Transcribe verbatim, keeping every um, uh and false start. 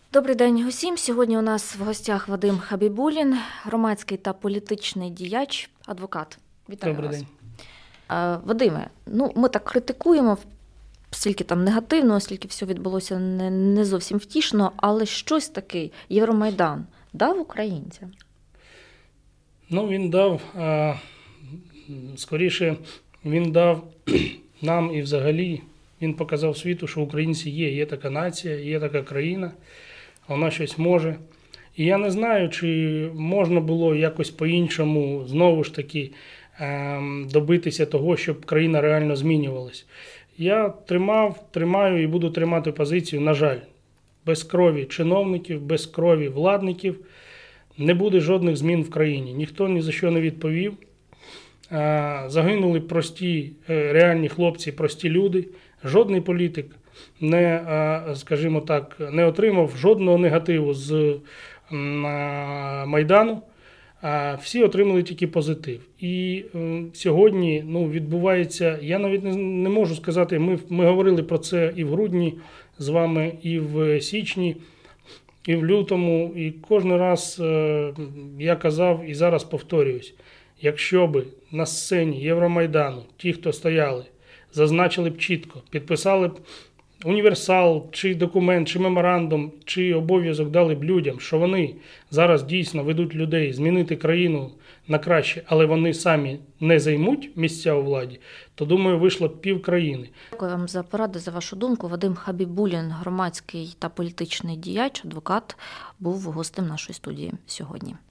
Добрий день усім. Сьогодні у нас в гостях Вадим Хабібулін, громадський та політичний діяч, адвокат. Вітаю Добрий вас. день. Вадиме, ну ми так критикуємо, стільки там негативно, стільки все відбулося не, не зовсім втішно, але щось таке Євромайдан дав українцям? Ну, він дав, а, скоріше, він дав нам і взагалі, він показав світу, що українці є, є така нація, є така країна, вона щось може. І я не знаю, чи можна було якось по-іншому, знову ж таки, добитися того, щоб країна реально змінювалась. Я тримав, тримаю і буду тримати позицію, на жаль, без крові чиновників, без крові владників не буде жодних змін в країні. Ніхто ні за що не відповів. Загинули прості, реальні хлопці, прості люди. Жодний політик не, скажімо так, не отримав жодного негативу з Майдану. Всі отримали тільки позитив. І сьогодні ну, відбувається, я навіть не, не можу сказати, ми, ми говорили про це і в грудні з вами, і в січні, і в лютому, і кожен раз я казав і зараз повторююсь, якщо би на сцені Євромайдану ті, хто стояли, зазначили б чітко, підписали б універсал, чи документ, чи меморандум, чи обов'язок дали б людям, що вони зараз дійсно ведуть людей змінити країну на краще, але вони самі не займуть місця у владі, то, думаю, вийшло б пів країни. Дякую вам за поради, за вашу думку. Вадим Хабібулін, громадський та політичний діяч, адвокат, був гостем нашої студії сьогодні.